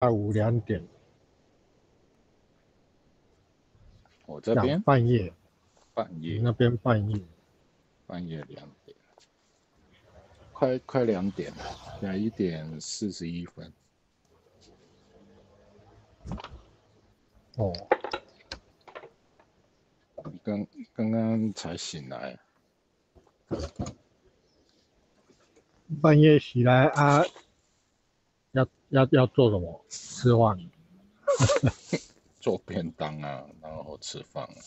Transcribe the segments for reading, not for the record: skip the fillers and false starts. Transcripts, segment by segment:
下午2点， 我这边半夜， 半夜你那边半夜。 半夜2点，快2点了，现在1点41分。 哦， 你刚刚才醒来， 半夜起来啊，要做什么？吃饭。 做便当啊，然后吃饭啊。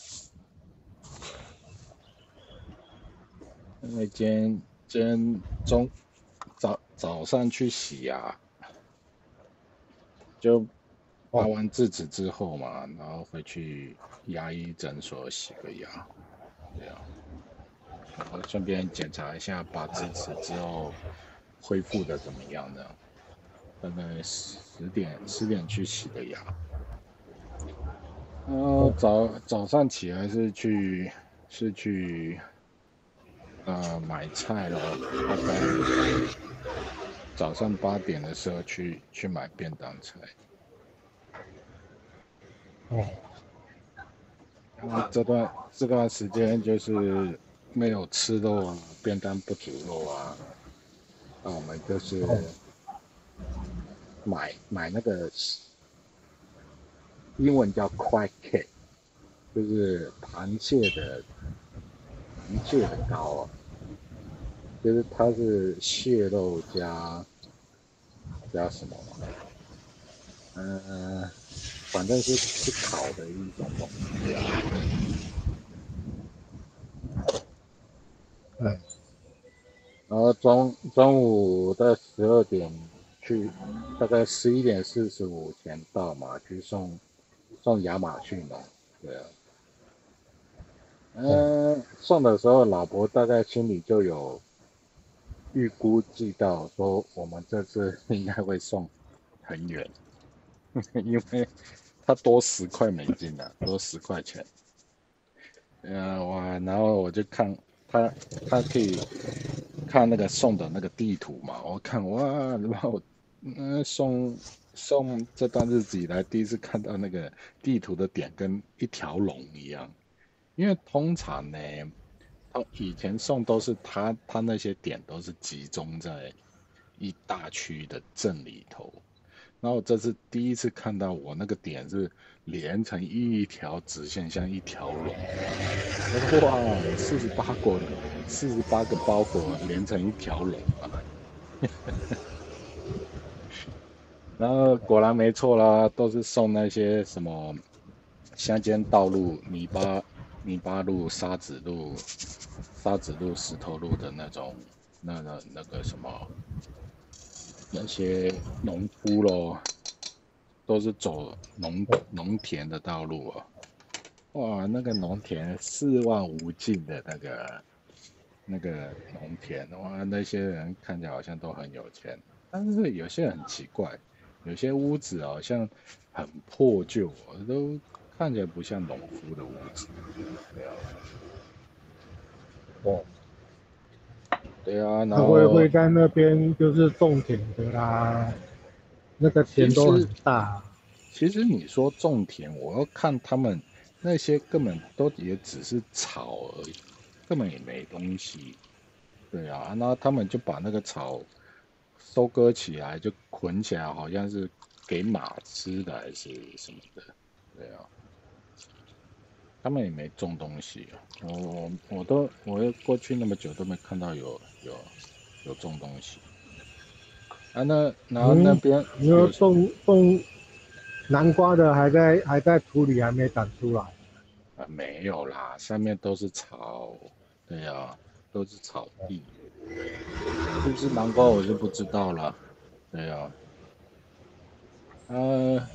因为今天早上去洗牙，就拔哦完智齿之后嘛，然后回去牙医诊所洗个牙，对啊，然后顺便检查一下拔智齿之后恢复的怎么样呢？大概十点去洗的牙。 哦早上起来是去买菜咯，大概早上8点的时候去买便当菜。 哦然后这段时间就是没有吃肉啊，便当不煮肉啊，那我们就哦是买那个英文叫 crab cake，就是螃蟹的糕啊，就是它是蟹肉加什么嘛，反正是烤的一种东西啊。 哎然后中午的12点去，大概11点45前到嘛，去送亚马逊哦。对啊， 哦送的时候老婆大概心里就有预估计到说我们这次应该会送很远，因为它多$10啊，多$10。哇，然后我就看他可以看那个送的那个地图嘛，我看哇，然后送这段日子以来第一次看到那个地图的点跟一条龙一样，因为通常呢，他以前送都是他那些点都是集中在一大区的镇里头，然后这是第一次看到我那个点是连成一条直线，像一条龙。我说哇，48个包裹连成一条龙啊！然后果然没错啦，都是送那些什么乡间道路、泥巴路、沙子路、石头路的那种，那个什么那些农夫咯，都是走农田的道路啊。哇，那个农田四望无尽的那个农田，哇，那些人看起来好像都很有钱，但是有些人很奇怪，有些屋子好像很破旧哦，都看起来不像农夫的屋子。对啊， 哦， 对啊，然他会后在那边就是种田的啦，那个田都很其实大。 其实你说种田，我要看他们那些根本都也只是草而已，根本也没东西。对啊，然后他们就把那个草收割起来，就捆起来，好像是给马吃的还是什么的。对啊，他们也没种东西啊。我过去那么久都没看到有种东西啊。然后那嗯， 边你说有种南瓜的还在土里还没长出来。 没有啦？上面都是草。对啊，都是草地，是不是南瓜我就不知道了。对啊，呃，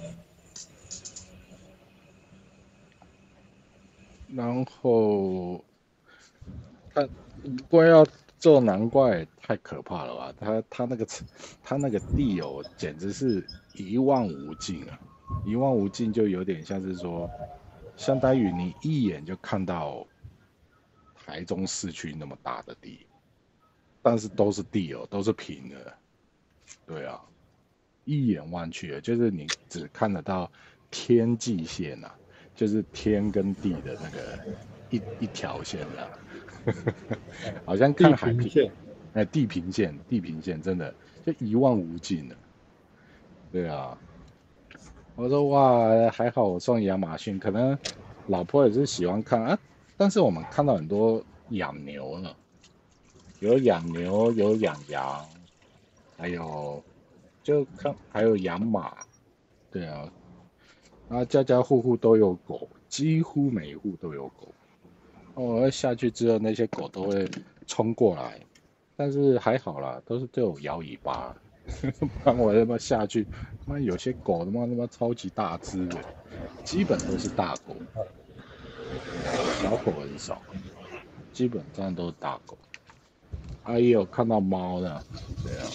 然后不过要做南瓜也太可怕了吧？他那个地哦，简直是一望无尽啊！一望无尽就有点像是说，相当于你一眼就看到台中市区那么大的地，但是都是地哦，都是平的。对啊， 一眼望去，就是你只看得到天际线啊，就是天跟地的那个一条线啊，好像看海平线， 地平线真的就一望无尽了。对啊，我说哇，还好我送亚马逊，可能老婆也是喜欢看啊，但是我们看到很多养牛呢，有养牛，有养羊，还有还有养马，对啊，然后家家户户都有狗，几乎每一户都有狗。我下去之后，那些狗都会冲过来，但是还好啦，都有摇尾巴。不然我他妈下去，他妈有些狗他妈超级大只的，基本都是大狗，小狗很少，基本上都是大狗。啊，也有看到猫的，对啊，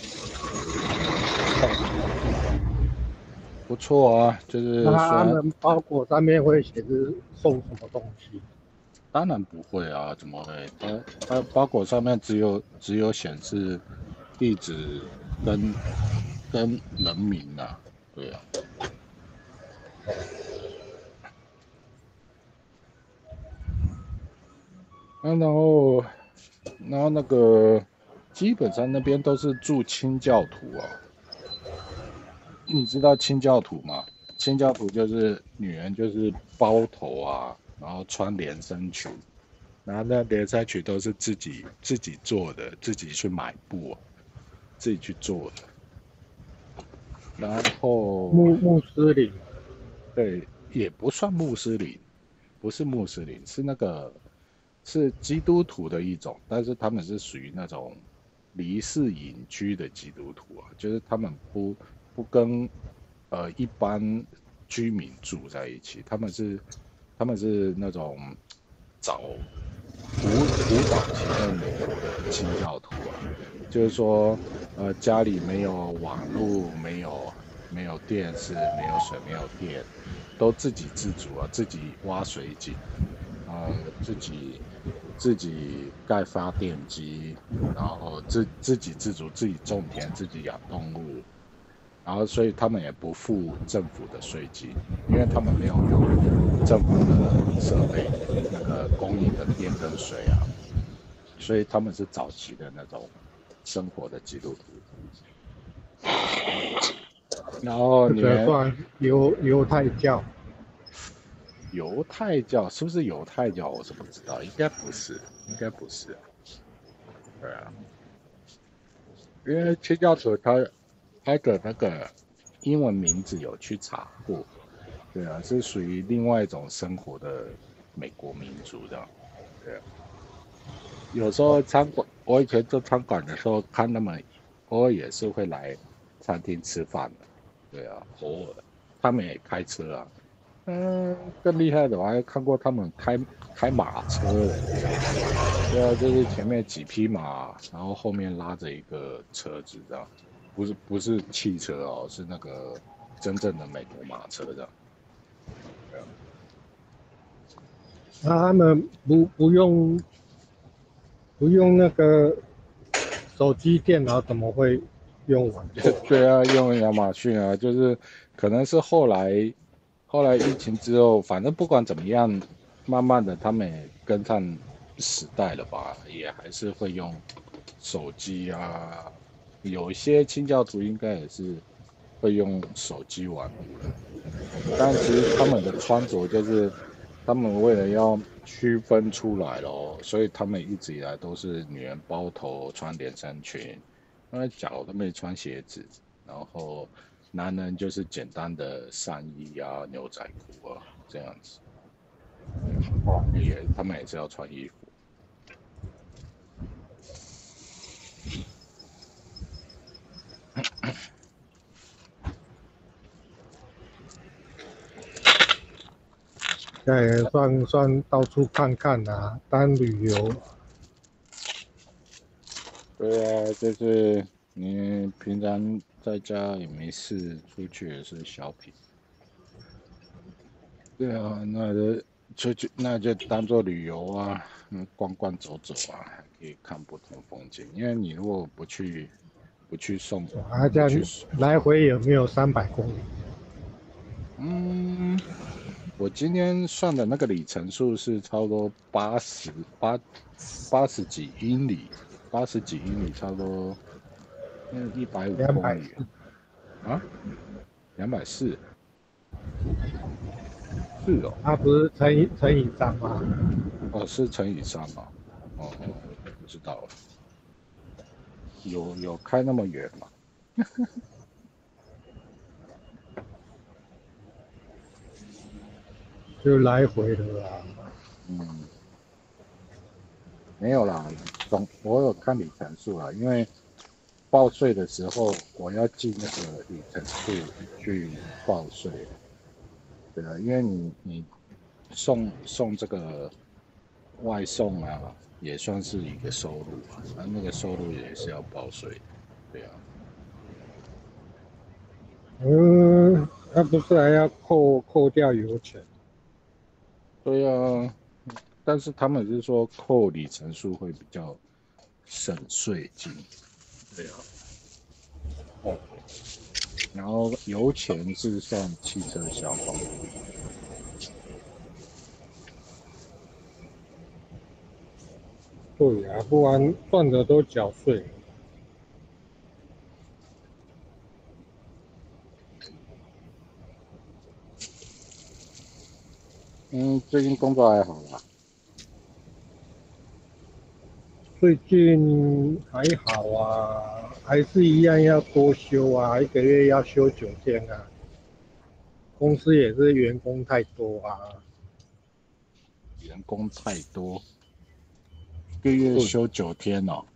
不错啊，就是那他虽然们包裹上面会写着送什么东西？ 当然不会啊，怎么会？它包裹上面只有显示地址跟人名啊，对啊。啊，然后那个基本上那边都是住清教徒啊，你知道清教徒吗？清教徒就是女人就是包头啊，然后穿连身裙，然后那连身裙都是自己做的，自己去买布啊，自己去做的。然后穆斯林， 对，也不算穆斯林，不是穆斯林，是那个是基督徒的一种，但是他们是属于那种离世隐居的基督徒啊，就是他们不跟一般居民住在一起，他们是那种早古早期的美国的清教徒啊，就是说家里没有网络，没有电视，没有水，没有电，都自给自足啊，自己挖水井，呃，自己盖发电机，然后自给自足，自己种田，自己养动物，然后所以他们也不付政府的税金，因为他们没有用政府的设备那个供应的电跟水啊，所以他们是早期的那种生活的基督徒。然后这你们个算犹太教。 犹太教是不是犹太教？我是不知道，应该不是，应该不是。对啊，因为清教徒他的那个英文名字有去查过，对啊，是属于另外一种生活的美国民族这样。对啊，有时候餐馆，我以前做餐馆的时候，看他们偶尔也是会来餐厅吃饭的。对啊，偶尔他们也开车啊。更厉害的我还看过他们开马车的。对啊，就是前面几匹马，然后后面拉着一个车子这样，不是汽车哦，是那个真正的美国马车这样。对啊， 那他们不用那个手机、电脑，怎么会用网购？ 对啊，用亚马逊啊，就是可能是后来疫情之后，反正不管怎么样，慢慢的他们也跟上时代了吧，也还是会用手机啊。有一些清教徒应该也是会用手机网络的，但其实他们的穿着就是他们为了要区分出来咯，所以他们一直以来都是女人包头穿连身裙，那脚都没穿鞋子，然后男人就是简单的上衣啊、牛仔裤啊这样子。他们也是要穿衣服。 对，算到处看看啊，当旅游。 对啊，就是你平常在家也没事，出去也是小品。对啊，那就出去那就当做旅游啊，逛逛走走啊，还可以看不同风景。因为你如果不去送。 啊，这样来回有没有300公里？ 我今天算的那个里程数是差不多80几英里，80几英里，差不多150公里啊，240，是哦， 它不是乘以3吗？ 哦是乘以3嘛，哦，不知道了，有开那么远吗？ 就来回的啦。 没有啦，我有看里程数啦，因为报税的时候我要记那个里程数去报税。对啊，因为你送这个外送啊，也算是一个收入啊，那个收入也是要报税。对啊， 那不是还要扣掉油钱？ 对啊，但是他们是说扣里程数会比较省税金。对啊，然后油钱是算汽车消耗。 对呀，不然赚的都缴税。 最近工作还好啦。 最近还好啊，还是一样要多休啊，1个月要休9天啊。公司也是员工太多啊。 员工太多，1个月休9天哦。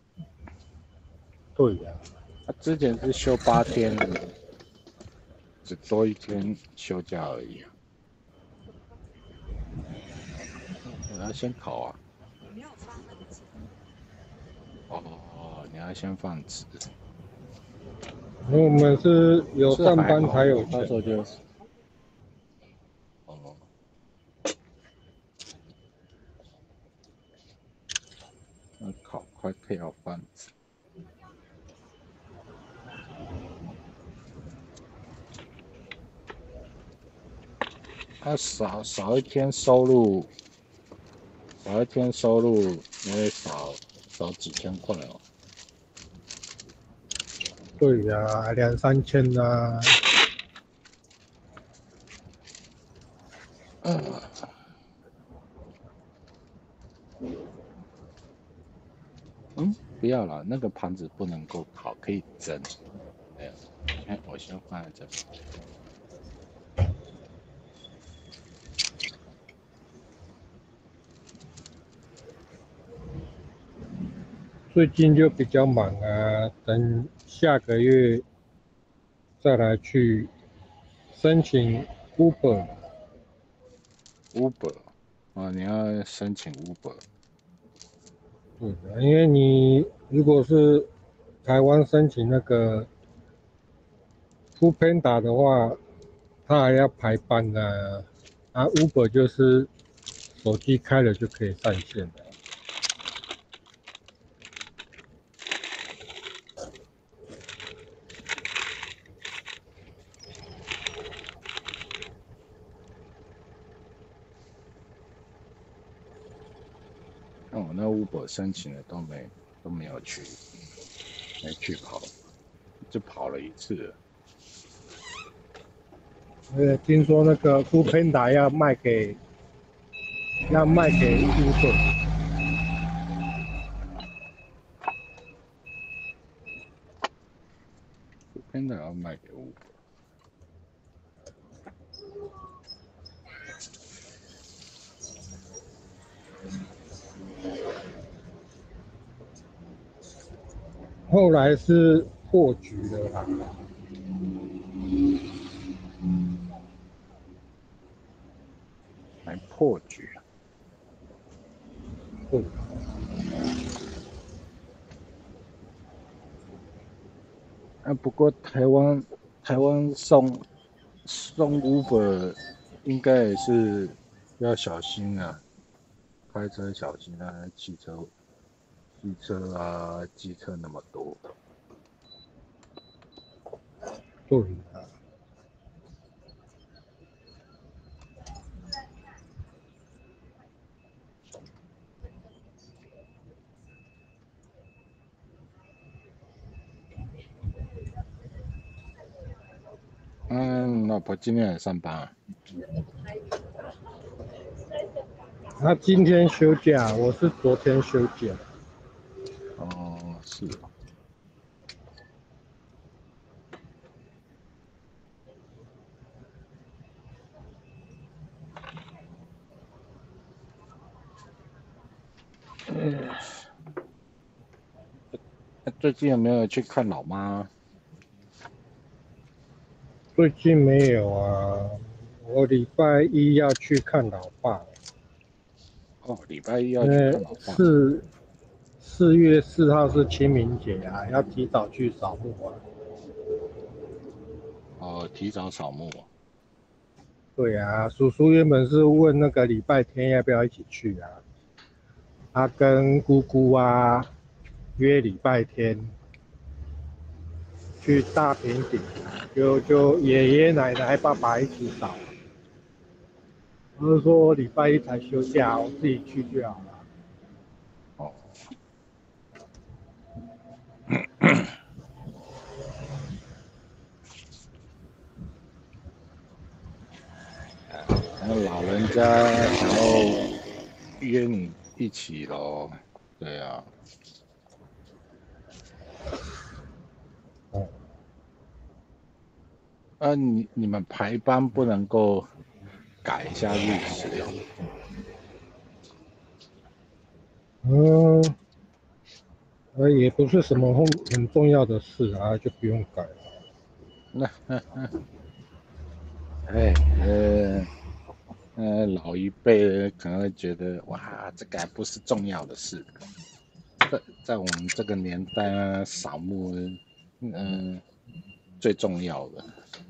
对呀， 他之前是休8天，只多1天休假而已啊。我要先考啊。哦，你要先放纸。 我们是有上班才有钱。 到时候就哦，那考快配要放纸。他少一天收入，你会少几千块哦。 对呀，2、3千啊。 不要了，那个盘子不能够烤，可以蒸。哎，我先放在这里。 最近就比较忙啊，等下个月再来去申请 Uber。 Uber 啊，你要申请 Uber。 对的，因为你如果是台湾申请那个 Foodpanda 的话，它还要排班的啊。Uber 就是手机开了就可以上线的。 那我那 Uber 申请的都没有去跑，就跑了1次了。 听说那个 Foodpanda 要卖给 Uber。 真的要卖给 Uber。 后来是破局了啦。 还破局啊？ 对。 不过台湾送 Uber 应该也是要小心啊，开车小心啊，汽车啊，机车那么多。 对啊。 老婆今天也上班啊？ 他今天休假，我是昨天休假。 哦，是哦。最近有没有去看老妈？ 最近没有啊，我礼拜一要去看老爸。 哦，礼拜一要去看老爸。 4月4号是清明节啊，要提早去扫墓啊。 哦，提早扫墓。 对啊，叔叔原本是问那个礼拜天要不要一起去啊，他跟姑姑啊约礼拜天去大平顶，就爷爷奶奶爸爸一起扫。他就说礼拜一才休假，我自己去就好了。 哦。然后老人家想要约你一起咯，对啊。你们排班不能够改一下日期哦？ 也不是什么很重要的事啊，就不用改了。 老一辈的可能会觉得，哇，这个还不是重要的事。在我们这个年代啊，扫墓，最重要的。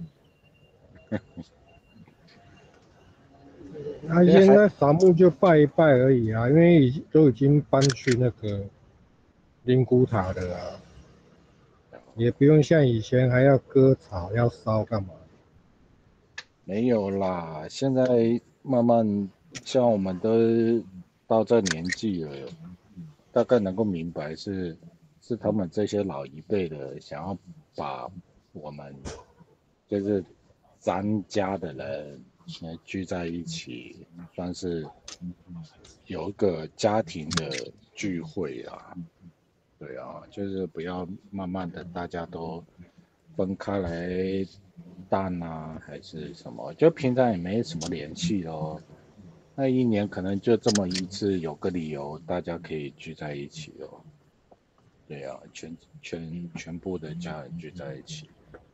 他因为现在扫墓就拜一拜而已啊，因为都已经搬去那个灵骨塔了啊，也不用像以前还要割草要烧干嘛。 没有啦，现在慢慢像我们都到这年纪了，大概能够明白是他们这些老一辈的想要把我们就是咱家的人聚在一起，算是有一个家庭的聚会啊。对啊，就是不要慢慢的大家都分开来淡啊，还是什么，就平常也没什么联系咯。那一年可能就这么一次，有个理由大家可以聚在一起哦。对啊，全部的家人聚在一起。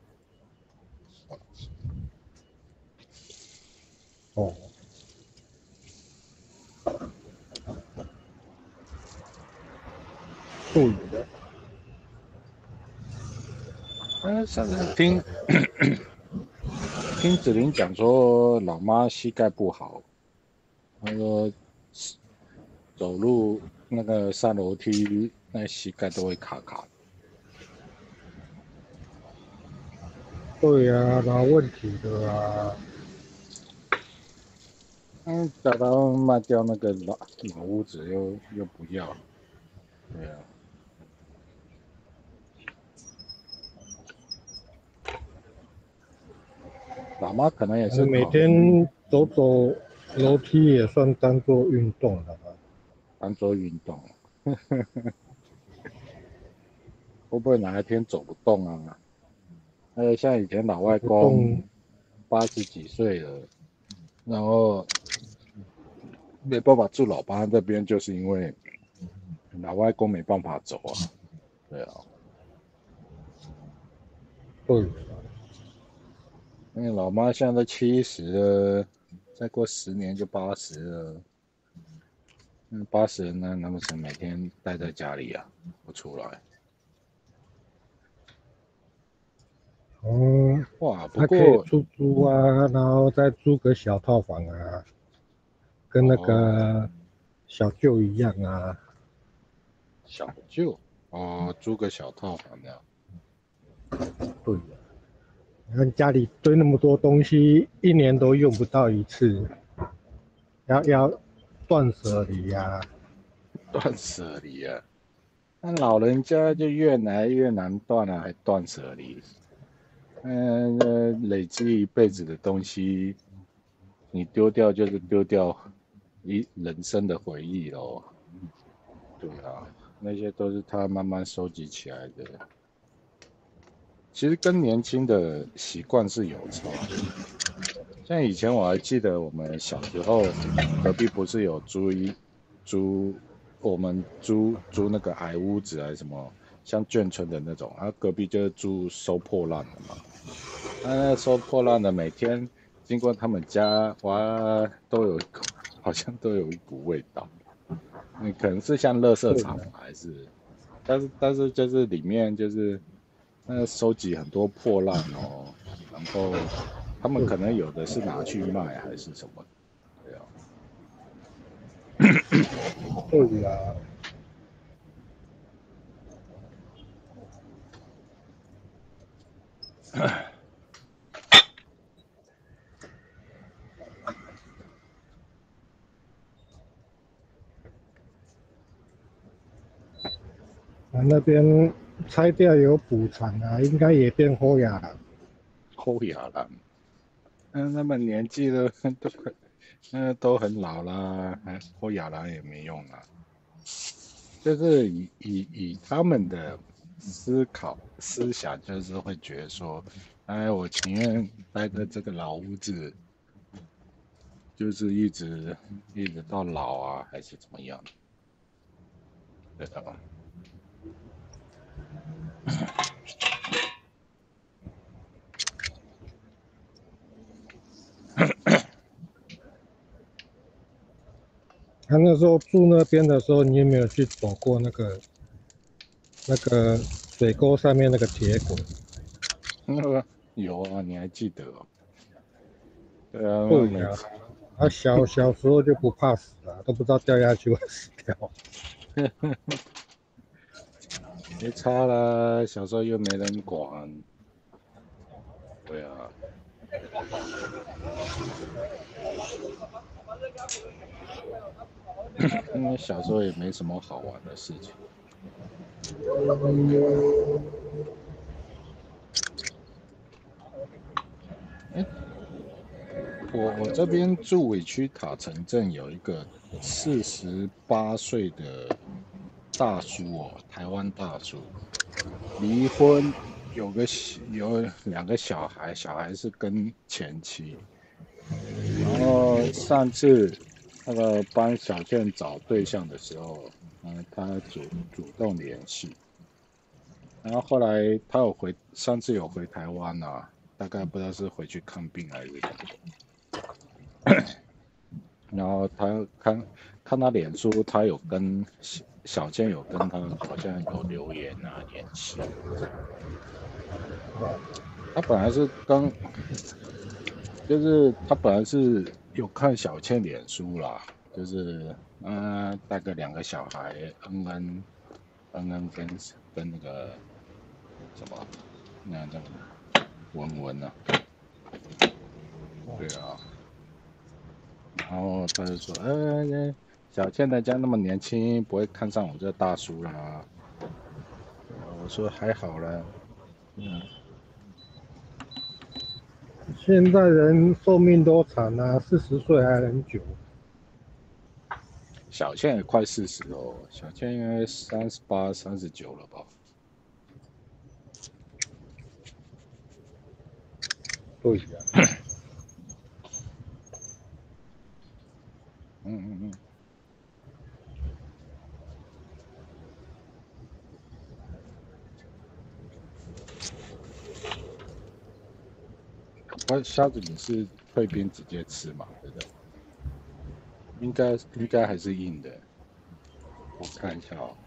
哦，对的。 上次听子琳讲说，老妈膝盖不好，她说走路那个上楼梯，那膝盖都会卡卡的。 对啊，老问题的啊。 叫他卖掉那个老屋子又不要。对啊。老妈可能也是每考虑天走走楼梯也算当做运动了吧？ 当做运动，会不会哪一天走不动啊？像以前老外不动。 公80几岁了，然后没办法住老爸这边，就是因为老外公没办法走啊。对啊。 对。 因为老妈现在都70了，再过10年就80了。80呢，难不成每天待在家里啊，不出来？ 哦， 哇，不还可以过出租啊，然后再租个小套房啊，跟那哦， 个小舅一样啊。 小舅哦，租个小套房的。 对。 你看家里堆那么多东西，一年都用不到一次，要断舍离呀。 断舍离啊，那老人家就越来越难断了，还断舍离。累积一辈子的东西，你丢掉就是丢掉人生的回忆咯。对啊，那些都是他慢慢收集起来的。其实跟年轻的习惯是有差的。像以前我还记得我们小时候，隔壁不是有租我们租那个矮屋子还是什么，像眷村的那种，然后隔壁就是租收破烂的嘛。那收破烂的每天经过他们家，哇，好像都有一股味道。可能是像垃圾场还是，但是就是里面就是收集很多破烂哦，然后他们可能有的是拿去卖还是什么，对啊。 对呀。那边拆掉有补偿啊，应该也变后雅了。 后亚了，他们年纪都很老啦，后亚郎也没用啊。就是以他们的思想，就是会觉得说，哎，我情愿待在这个老屋子，就是一直到老啊，还是怎么样？对的。 他那时候住那边的时候，你有没有去走过那个水沟上面那个铁轨？ 那个有啊，你还记得哦？对啊， 对呀。小时候就不怕死啊，都不知道掉下去会死掉。 没差啦，小时候又没人管。对啊。因为小时候也没什么好玩的事情。哎，我这边住委屈塔城镇有一个48岁的大叔哦，台湾大叔，离婚，有2个小孩，小孩是跟前妻。然后上次那个帮小健找对象的时候，他主动联系，然后后来他上次有回台湾啊，大概不知道是回去看病还是什么。然后他看他脸书，他有跟小健有跟他好像有留言啊联系。他本来是就是他本来是有看小倩脸书啦，就是带个2个小孩，恩跟那个什么那个文啊，对啊。然后他就说，小倩的家那么年轻，不会看上我这大叔啦。我说还好啦。 现在人寿命都长啊，40岁还很久。 小倩也快40哦，小倩应该38、39了吧？ 对呀。 虾子你是退冰直接吃嘛？对不对？应该还是硬的。我看一下哦。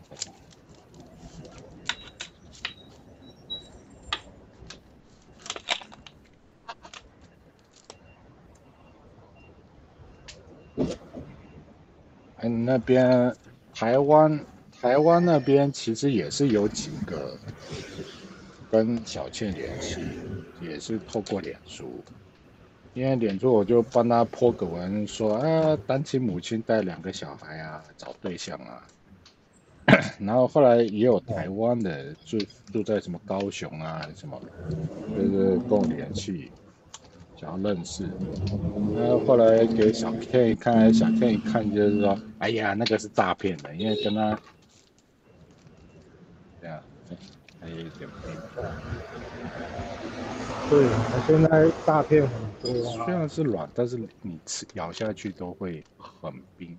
那边台湾那边其实也是有几个跟小倩联系， 也是透过脸书，因为脸书我就帮他 po 个文说啊，单亲母亲带2个小孩啊，找对象啊。然后后来也有台湾的住在什么高雄啊什么，就是跟我联系，想要认识。然后后来给小 K 看，小 K 一看就是说，哎呀，那个是诈骗的，因为跟他这样，还有一点冰。 对，现在诈骗很多虽啊。 然是软，但是你咬下去都会很冰。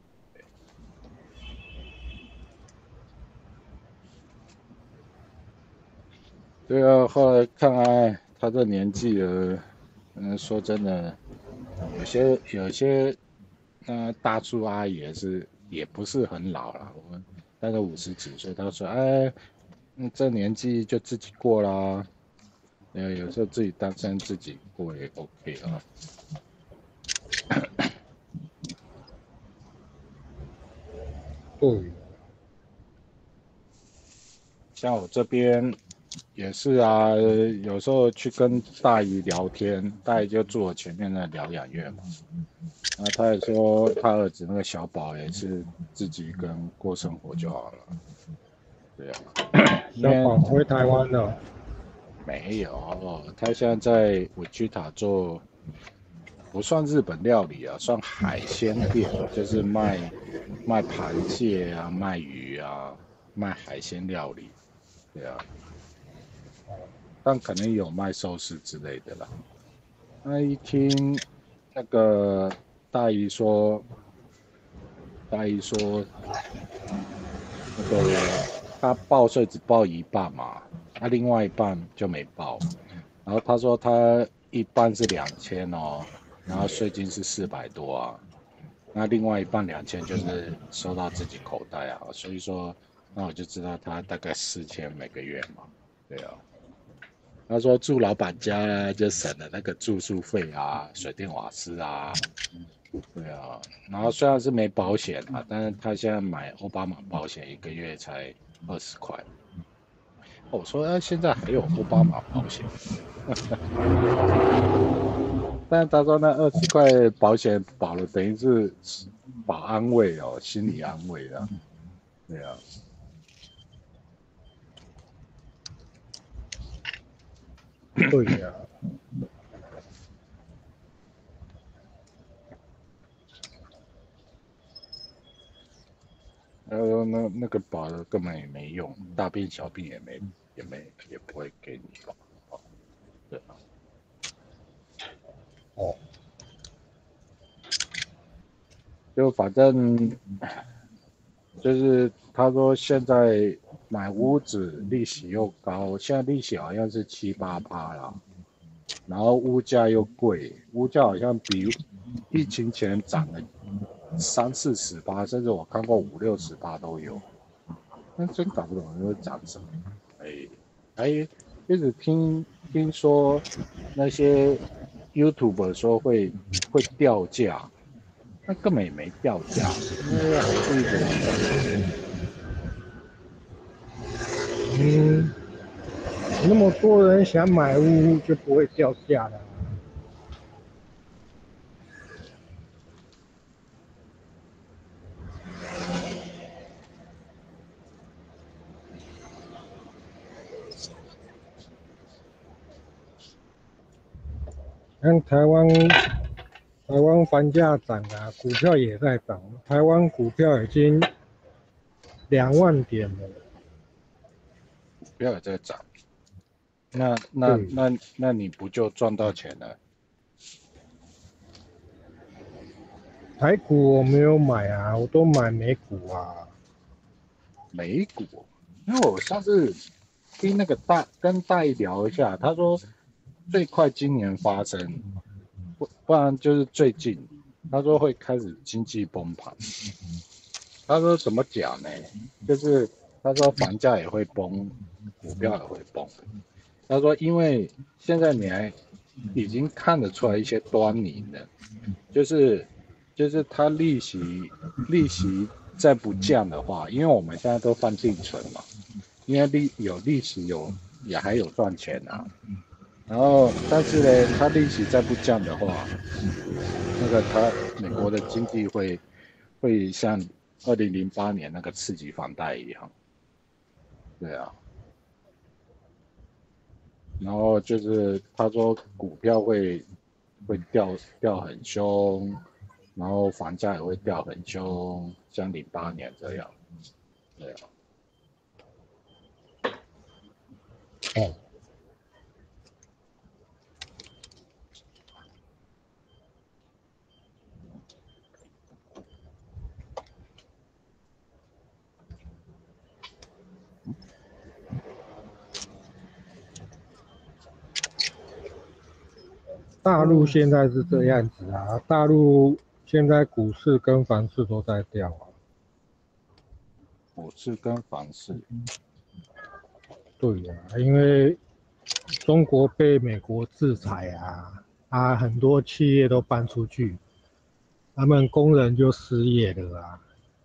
对啊，后来看他这年纪了，说真的，有些大叔阿姨也不是很老了，我们大概50几岁，他说，哎，这年纪就自己过啦，有时候自己单身自己过也 OK 啊。 对， 像我这边也是啊，有时候去跟大姨聊天，大姨就住我前面的疗养院嘛，然后他也说他儿子那个小宝也是自己一个人过生活就好了。对啊，因小为宝回台湾了。 没有，他现在在我居塔做，不算日本料理啊，算海鲜店，就是卖螃蟹啊，卖鱼啊，卖海鲜料理。对啊，但可能有卖寿司之类的啦。那一听那个大姨说，那个他报税只报一半嘛，他另外一半就没报。然后他说他一半是2000哦，然后税金是400多啊，那另外一半2000就是收到自己口袋啊，所以说那我就知道他大概4000每个月嘛，对啊。他说住老板家就省了那个住宿费啊、水电瓦斯啊，对啊。然后虽然是没保险啊，但是他现在买欧巴马保险一个月才20块。我说现在还有欧巴马保险，但是他说那20块保险保了等于是保安慰哦，心理安慰啊，对啊。 对呀、 他说那个保的根本也没用，大病小病也不会给你保，对啊。 哦， 就反正就是他说现在买屋子利息又高，现在利息好像是7-8%啦，然后物价又贵，物价好像比疫情前涨了30-40%，甚至我看过50-60%都有。那真搞不懂会涨什么，还一直听说那些 YouTube 说会掉价，那根本也没掉价，因为还是一直往上升。 嗯，那么多人想买屋就不会掉价了。像台湾房价涨啊，股票也在涨。台湾股票已经2万点了。 不要再涨，那那对， 那那你不就赚到钱了？ 台股我没有买啊，我都买美股啊。 美股，因为我上次听那个跟大姨聊一下，他说最快今年发生，不然就是最近，他说会开始经济崩盘。他说怎么讲呢？就是他说房价也会崩，股票也会崩。他说因为现在你还已经看得出来一些端倪了，就是它利息再不降的话，因为我们现在都放定存嘛，因为有利息也还有赚钱啊。 然后但是呢，它利息再不降的话，那个美国的经济会像2008年那个刺激房贷一样，对啊。然后就是他说股票会掉很凶，然后房价也会掉很凶，像08年这样，对啊。 哦，大陆现在是这样子啊，大陆现在股市跟房市都在掉啊。 股市跟房市， 对呀、因为中国被美国制裁啊，很多企业都搬出去，他们工人就失业了啊。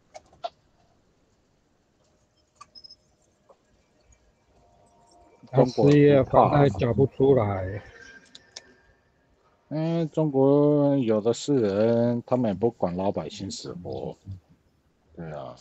他中国不失业，房怕， 贷缴不出来。 中国有的是人，他们也不管老百姓死活，对啊。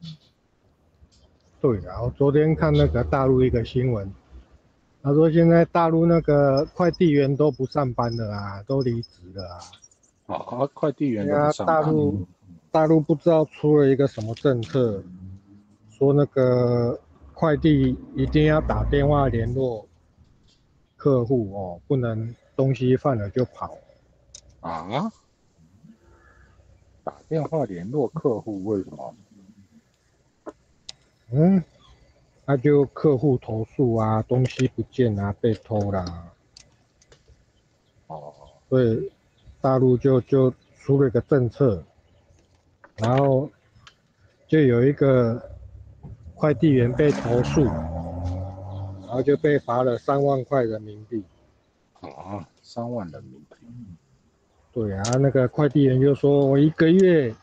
对啊，我昨天看那个大陆一个新闻，他说现在大陆那个快递员都不上班了啊，都离职了啊。 快递员都不对啊，大上班， 陆不知道出了一个什么政策，说那个快递一定要打电话联络客户哦，不能东西放了就跑。 啊？打电话联络客户，为什么？ 嗯，那就客户投诉啊，东西不见啊，被偷啦， 哦， 所以大陆就出了一个政策，然后就有一个快递员被投诉，然后就被罚了3万块人民币。 3万人民币， 对啊，那个快递员就说我一个月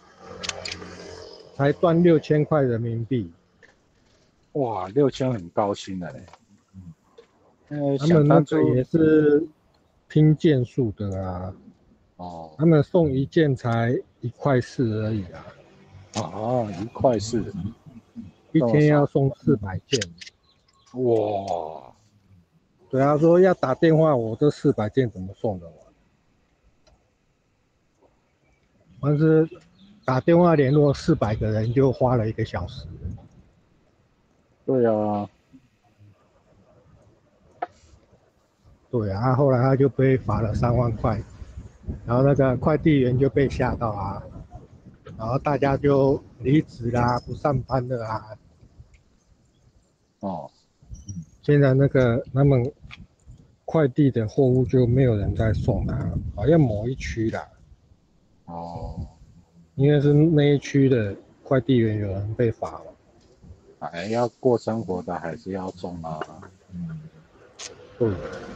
才赚6000块人民币。 哇，6000很高兴的嘞。 他们那想当初， 个也是拼件数的啊， 哦， 他们送一件才1块4而已啊， 1块4， 一这么少， 天要送400件。 哇， 对啊，说要打电话，我这400件怎么送得完？但是打电话联络400个人就花了1个小时。 对啊， 对啊，后来他就被罚了3万块，然后那个快递员就被吓到啊，然后大家就离职啦，不上班了啊。 哦， 现在那个他们快递的货物就没有人在送啦，好像某一区啦， 哦， 因为是那一区的快递员有人被罚了。 要过生活的还是要送啊。 对，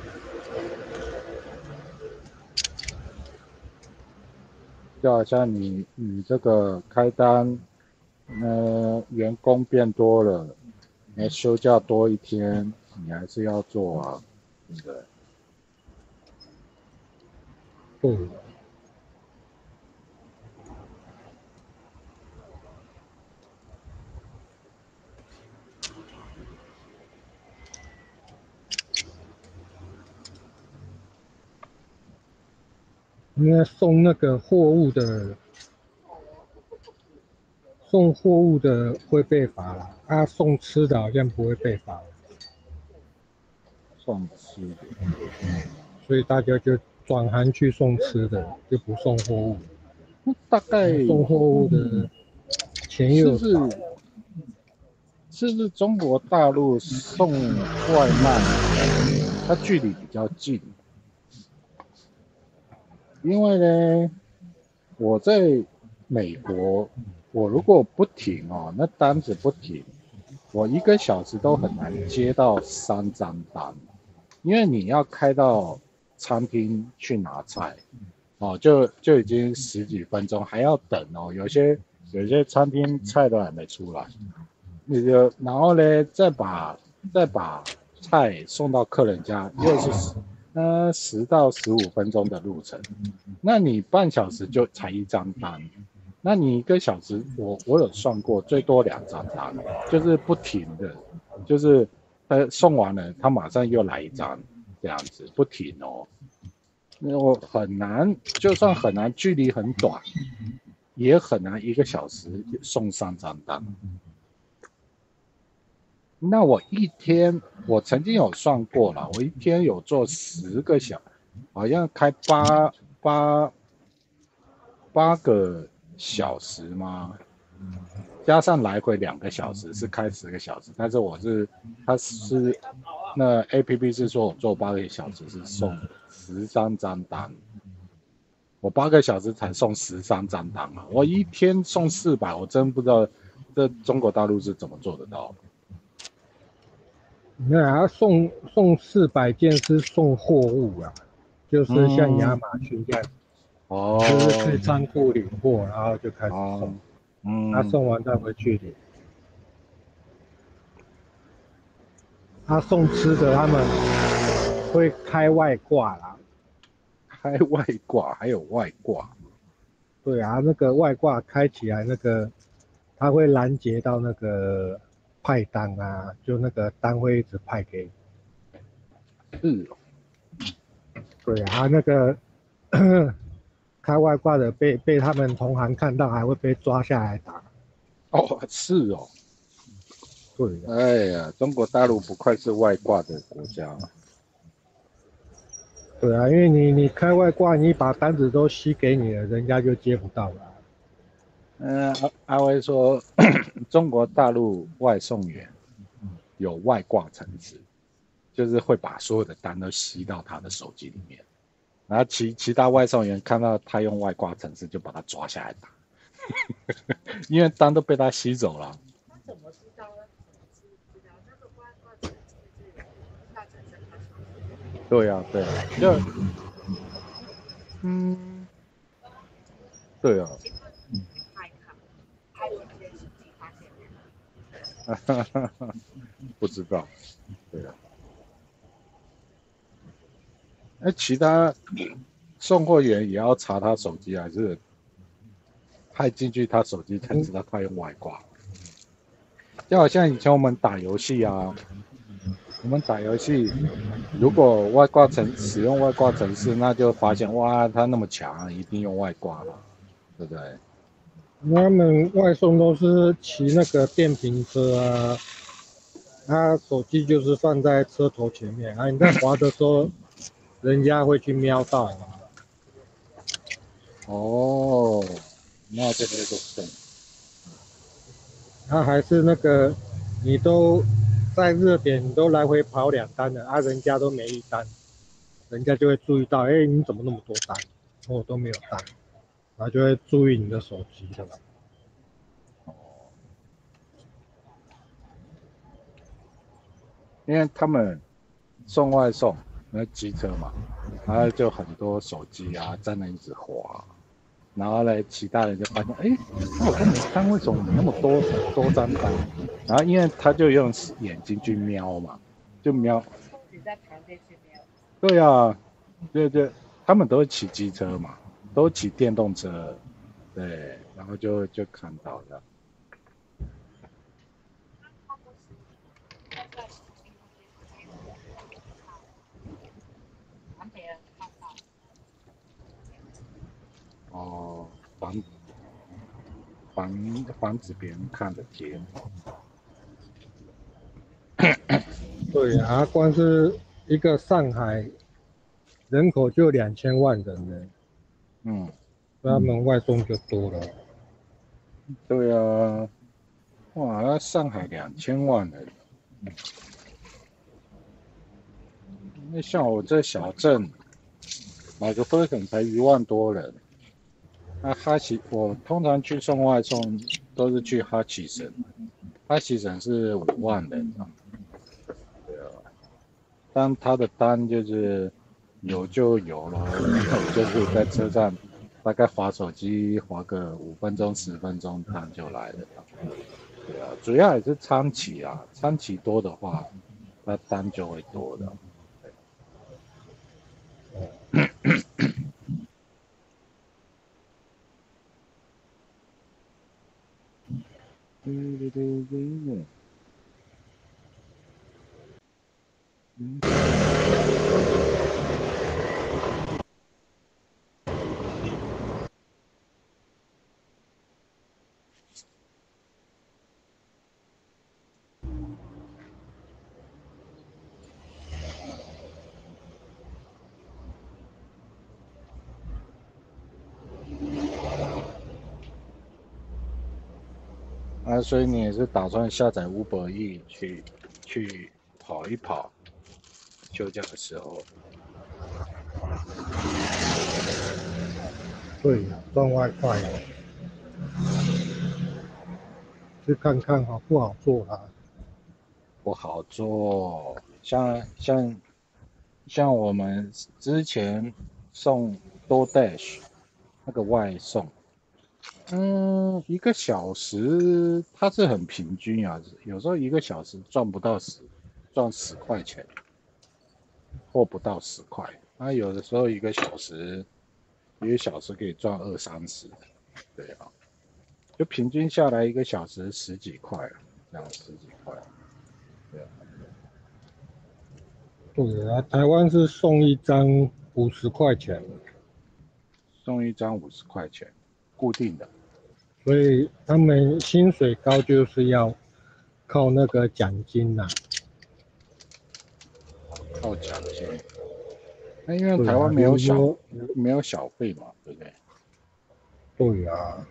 就好像你这个开单，员工变多了，你休假多一天，你还是要做啊，对不对？ 对。因为送货物的会被罚啦，送吃的好像不会被罚， 送吃的， 所以大家就转行去送吃的，就不送货物。 大概送货物的钱又少。 是不是中国大陆送外卖，它距离比较近？因为呢，我在美国，我如果不停哦，那单子不停，我1个小时都很难接到3张单，因为你要开到餐厅去拿菜，哦，就已经10几分钟，还要等哦，有些餐厅菜都还没出来，然后呢，再把菜送到客人家又是10到15分钟的路程，那你半小时就才一张单，那你1个小时，我有算过，最多2张单，就是不停的，就是送完了，他马上又来一张，这样子不停哦。那我很难，就算很难，距离很短，也很难1个小时送3张单。那我一天，我曾经有算过了，我一天有做10个小时，好像开8个小时吗？加上来回2个小时是开10个小时，但是他是那 APP 是说我做8个小时是送13张单，我8个小时才送13张单嘛，我一天送400，我真不知道这中国大陆是怎么做得到的。 没有啊，送400件是送货物啊，就是像亚马逊这样，就是去仓库领货，然后就开始送，他送完再回去领。他送吃的，他们会开外挂啦， 开外挂还有外挂。 对啊，那个外挂开起来，那个它会拦截到那个派单啊，就那个单会一直派给你。 是哦。 对啊，那个开外挂的被他们同行看到，还会被抓下来打。 哦，是哦。 对啊。 哎呀，中国大陆不愧是外挂的国家。 对啊，因为你开外挂，你把单子都吸给你了，人家就接不到了。 阿威说，中国大陆外送员有外挂程式，就是会把所有的单都吸到他的手机里面，然后其他外送员看到他用外挂程式，就把他抓下来打，因为单都被他吸走了。 他怎么知道呢？知道那个外挂程式是他本身他手机。 对啊，对啊，就对啊。不知道，对啊。其他送货员也要查他手机，还是派进去他手机才知道他用外挂？就好像以前我们打游戏啊，如果使用外挂程式，那就发现哇，他那么强，一定用外挂了，对不对？ 他们外送都是骑那个电瓶车啊，他手机就是放在车头前面啊，你在滑的时候，人家会去瞄到啊。 哦，那这个就对。 他还是那个，你都在热点，你都来回跑2单了啊，人家都没1单，人家就会注意到，你怎么那么多单？我都没有单。然后就会注意你的手机的吧。 因为他们送外送那机车嘛，然后就很多手机啊在那一直滑，然后呢，其他人就发现，那我都没单，为什么你那么多张单？然后因为他就用眼睛去瞄嘛，就瞄。 你在旁边去瞄。 对啊，对，他们都骑机车嘛。都骑电动车，对，然后就看到了。哦，防止别人看得见。 对啊，光是一个上海人口就2000万人呢。他们外送就多了。 对啊，哇，那上海2000万人，那像我这小镇，买个灰粉才1万多人。那我通常去送外送都是去哈奇省，哈奇省是5万人啊。对啊，但他的单就是有就有了，就是在车上。大概滑手机滑个5分钟10分钟，单就来了。对啊，主要也是餐期啊，餐期多的话， 那单就会多的。所以你也是打算下载 Uber E 去跑一跑，休假的时候。 对，赚外快，去看看好不好做啦。 不好做，像我们之前送 DoorDash 那个外送，1个小时它是很平均啊，有时候1个小时赚不到赚10块钱，或不到10块。那有的时候1个小时可以赚20-30，对啊，就平均下来1个小时10几块，这样10几块，对啊。 对啊，台湾是送一张50块钱， 送1张50块钱，固定的。 所以他们薪水高就是要靠那个奖金啦。 靠奖金。那因为对啊， 台湾比如说， 没有小费嘛，对不对？ 对啊。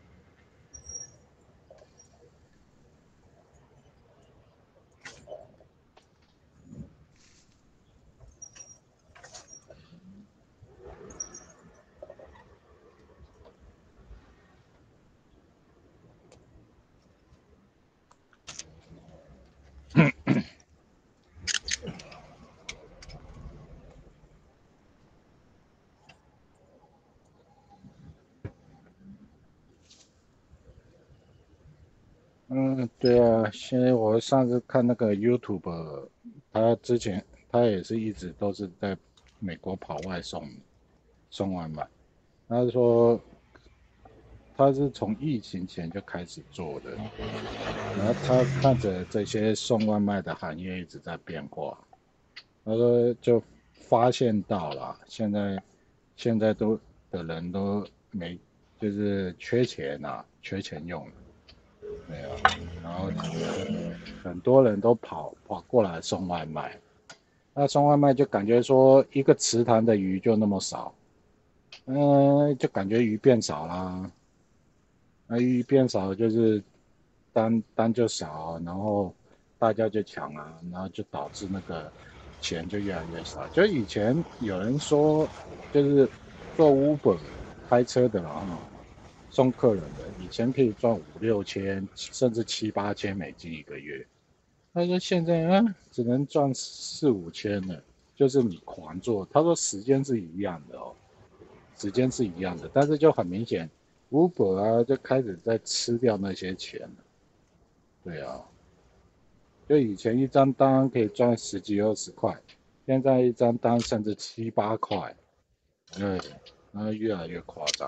对啊，现在我上次看那个 YouTube，他也是一直都是在美国跑外送外卖。他说他是从疫情前就开始做的，然后他看着这些送外卖的行业一直在变化，他说就发现到了现在的人都就是缺钱啊，缺钱用，对啊，然后很多人都跑过来送外卖，那送外卖就感觉说一个池塘的鱼就那么少，就感觉鱼变少啦，那鱼变少就是单就少，然后大家就抢啊，然后就导致那个钱就越来越少。就以前有人说，就是做 Uber 开车的啦，送客人的，以前可以赚5-6千，甚至7-8千美金一个月。他说现在只能赚4-5千了，就是你狂做。他说时间是一样的哦，时间是一样的，但是就很明显，Uber 啊就开始在吃掉那些钱了。对啊，就以前一张单可以赚10几20块，现在一张单甚至7-8块，那越来越夸张。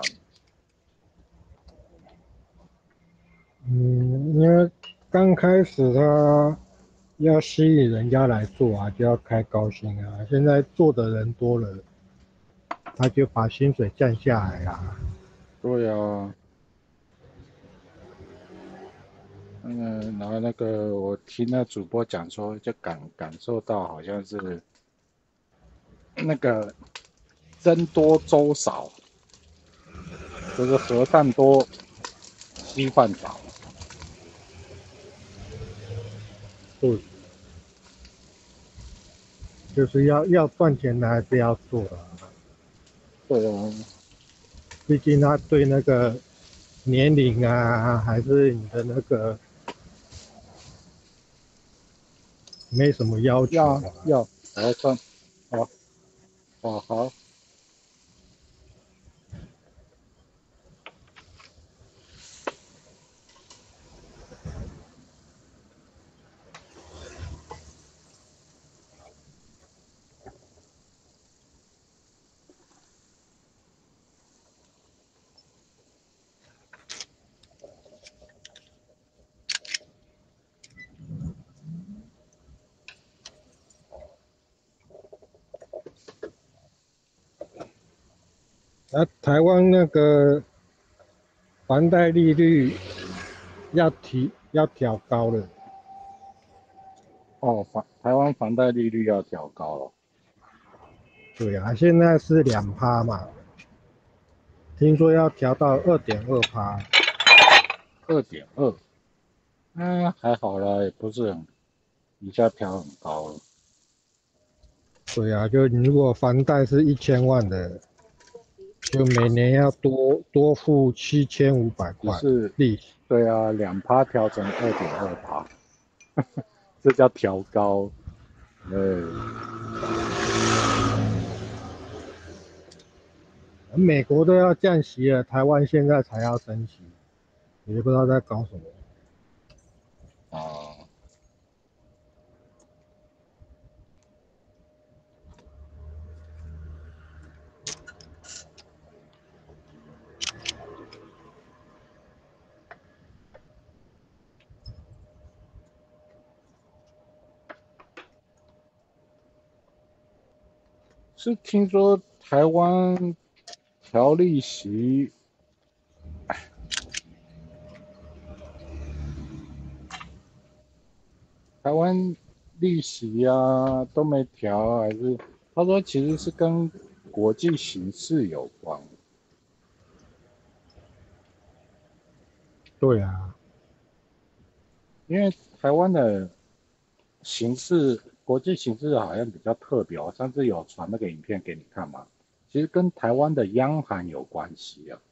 因为刚开始他要吸引人家来做啊，就要开高薪啊。现在做的人多了，他就把薪水降下来啦。 对啊，然后那个我听那主播讲说，就感受到好像是那个僧多粥少，就是和尚多稀饭少。 对，就是要赚钱的还是要做啊。 对啊， 毕竟他对那个年龄啊，还是你的那个没什么要求啊。 好算，好，好。 台湾那个房贷利率要调高了。 哦，台湾房贷利率要调高了。 对啊，现在是2%嘛，听说要调到2.2%。 2.2，还好啦，也不是很一下调很高了。 对啊，就你如果房贷是1000万的，就每年要多付7500块是利息。 对啊，2%调成2.2%，这叫调高。 美国都要降息了，台湾现在才要升息，也不知道在搞什么。 啊，是听说台湾调利息，台湾利息啊都没调，还是他说其实是跟国际形势有关。 对啊， 因为台湾的国际形势好像比较特别。我上次有传那个影片给你看嘛，其实跟台湾的央行有关系啊。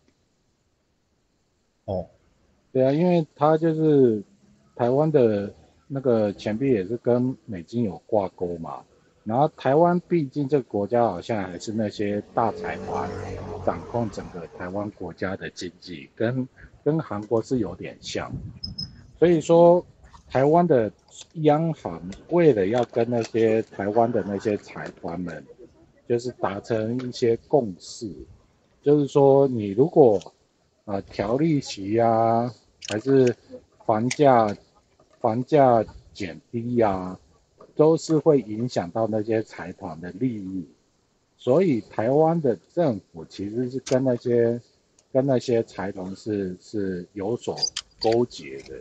哦， 对啊，因为它就是台湾的那个钱币也是跟美金有挂钩嘛。然后台湾毕竟这个国家好像还是那些大财团掌控整个台湾国家的经济，跟韩国是有点像。所以说，台湾的央行为了要跟那些台湾的那些财团们，就是达成一些共识，就是说你如果调利息啊，还是房价减低呀，都是会影响到那些财团的利益。所以台湾的政府其实是跟那些财团是有所勾结的。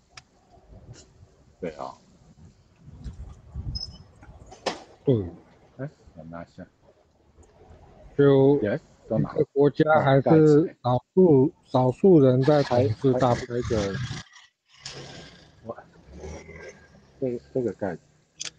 对啊， 对， 我拿下， 就都拿一个国家哦， 还是盖子少数人在统治大部分。 这个我这个盖子，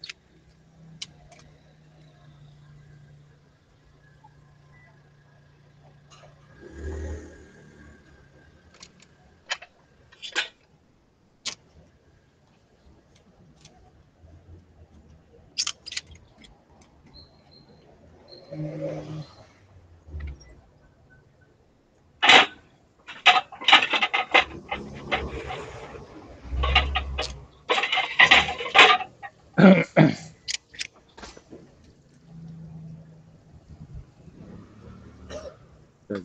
对，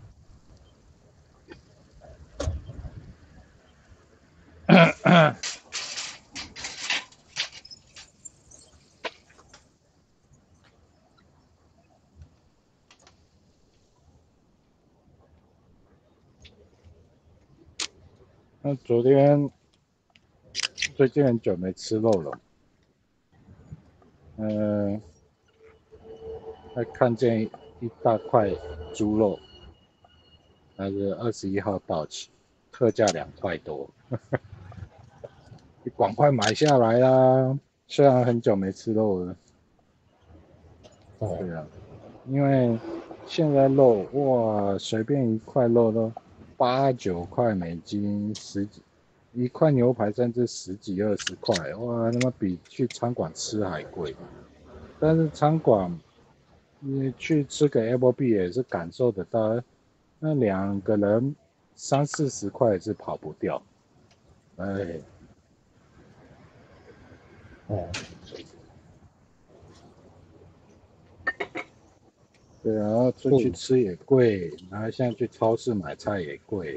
那最近很久没吃肉了，还看见一大块猪肉，那是21号到期，特价2块多，你赶快买下来啦！虽然很久没吃肉了， 哦， 对啊，因为现在肉哇，随便一块肉都8、9块美金，一块牛排甚至10几20块，哇，他妈比去餐馆吃还贵。但是餐馆你去吃个 Apple B 也是感受得到，那2个人30-40块也是跑不掉。哎， 哦， 对啊，然后出去吃也贵，然后现在去超市买菜也贵。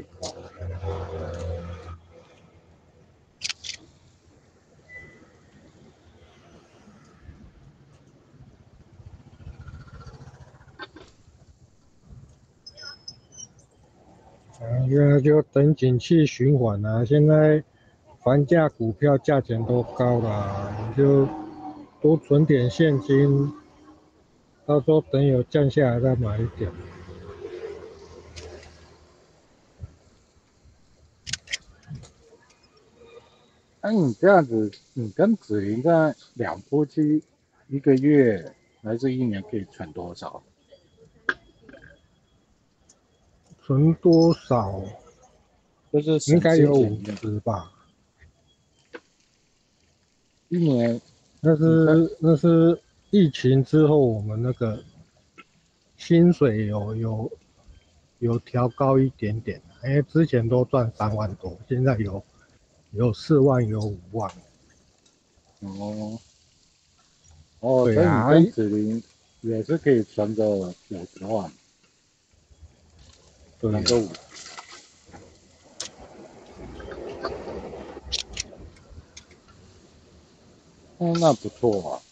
现在就等景气循环啊。现在房价、股票价钱都高了啊，你就多存点现金，到时候等有降下来再买一点。 那你这样子，你跟子琳这样两夫妻一个月还是一年可以存多少？ 存多少？ 就是应省吃该有俭用， 50吧。 一年那你在是疫情之后，我们那个薪水有调高一点点，因为之前都赚3万多，现在有4万，有5万。 哦哦， 对啊， 所以你跟子琳也是可以存个50万， 对啊， 存个五，那不错啊。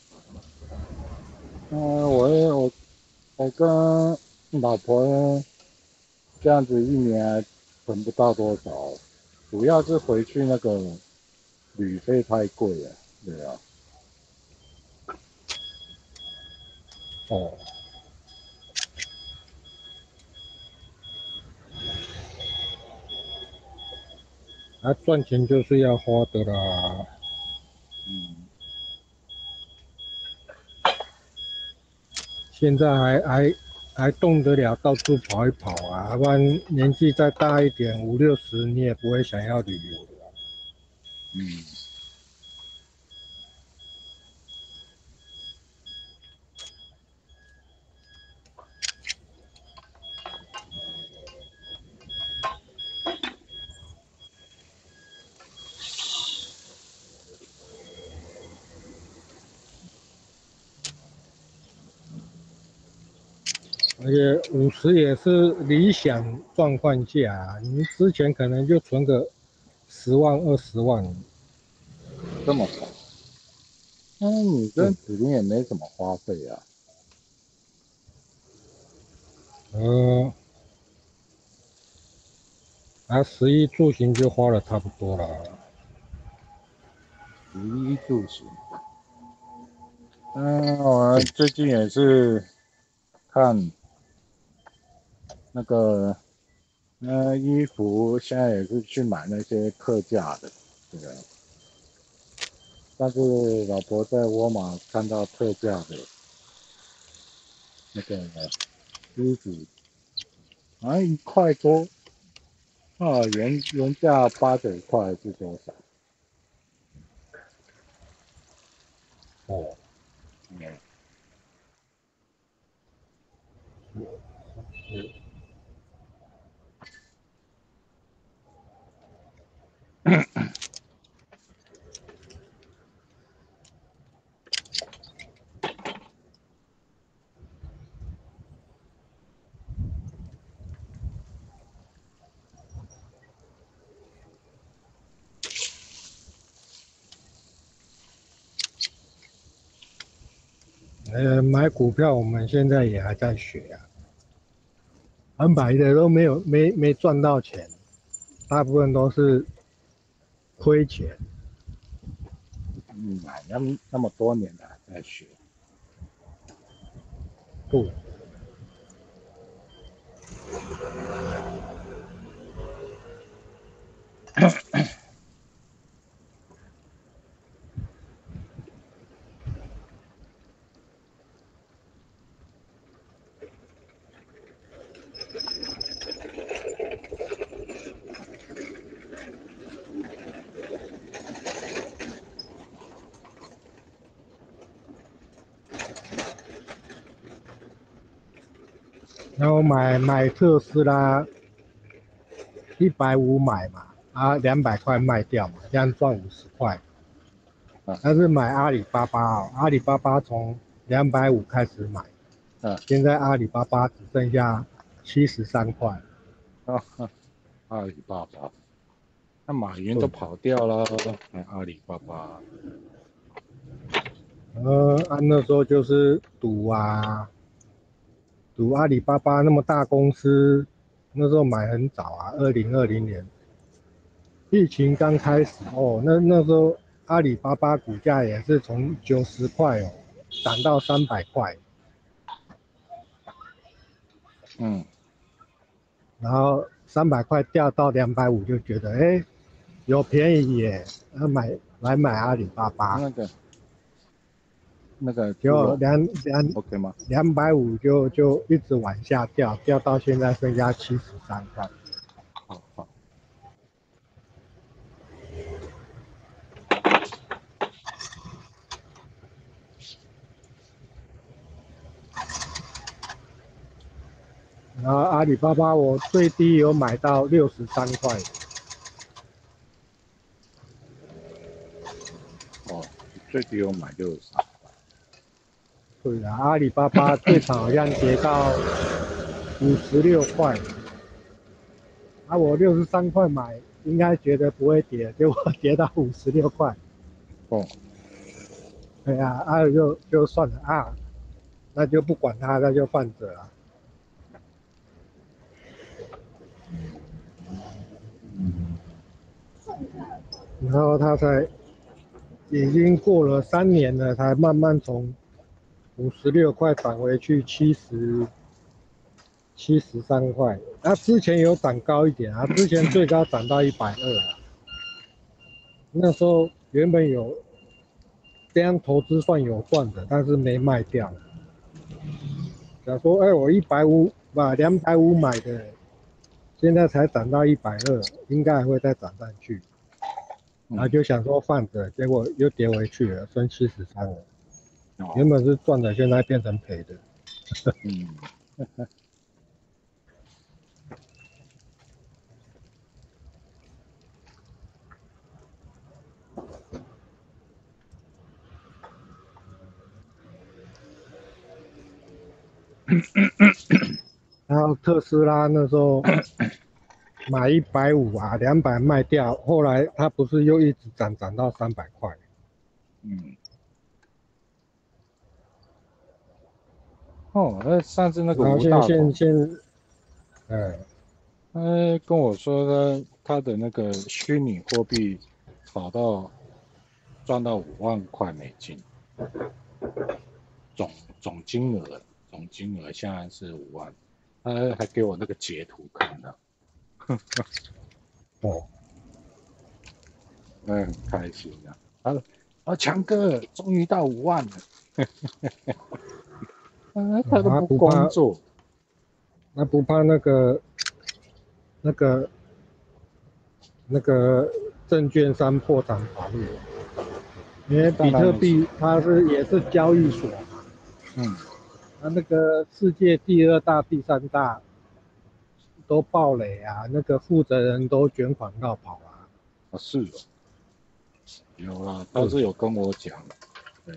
我跟老婆这样子一年存不到多少，主要是回去那个旅费太贵了，对啊。 哦，啊，赚钱就是要花的啦。 嗯， 现在还动得了，到处跑一跑啊，要不然年纪再大一点，50、60，你也不会想要旅游的。 嗯， 而且50也是理想状况下啊，你之前可能就存个10万、20万。 这么少。你跟对， 子琳也没什么花费啊， 呃，食衣住行就花了差不多了。 食衣住行。我最近也是看那个，衣服现在也是去买那些特价的，对啊。但是老婆在沃尔玛看到特价的那个衣服，好像1块多啊，原价8、9块是多少？ 哦， 嗯， 是。买股票我们现在也还在学啊，买的都没赚到钱，大部分都是亏钱。 买那么多年了还在学， 不，然后买特斯拉150买嘛，啊200块卖掉嘛，这样赚50块。 啊但是买阿里巴巴哦，阿里巴巴从250开始买， 啊现在阿里巴巴只剩下73块。 啊！阿里巴巴，那马云都对， 跑掉了，还阿里巴巴， 那时候就是赌阿里巴巴那么大公司， 那时候买很早啊，2020年疫情刚开始哦，那时候阿里巴巴股价也是从90块哦涨到300块，然后300块掉到250，就觉得有便宜耶，来买阿里巴巴。 那个就 OK 吗 250就一直往下掉，掉到现在剩下73块。 好。 然后阿里巴巴我最低有买到63块。 哦，最低有买63块。 对啊，阿里巴巴最长好像跌到56块。啊，我63块买，应该觉得不会跌，结果跌到56块。 哦。 对啊，就算了啊，那就不管它，那就放着了。然后它才已经过了3年了，才慢慢从56块涨回去73块。它之前有涨高一点啊，之前最高涨到120啊。那时候原本有这样投资算有赚的，但是没卖掉。假如说，我250买的，现在才涨到120，应该还会再涨上去。然后就想说放着，结果又跌回去了，剩73了。原本是赚的，现在变成赔的。然后特斯拉那时候买150啊，200卖掉，后来它不是又一直涨到300块。 那上次那个然后吴大同，他跟我说他的那个虚拟货币赚到$50,000，总金额现在是5万，他还给我那个截图看的。很开心啊。他说强哥终于到5万了。他都不工作， 那不怕那个证券商破产法律，因为比特币它也是交易所嘛。那个世界第2大、第3大都爆雷啊，那个负责人都卷款绕跑啊。 是哦，有啊，他是有跟我讲。对。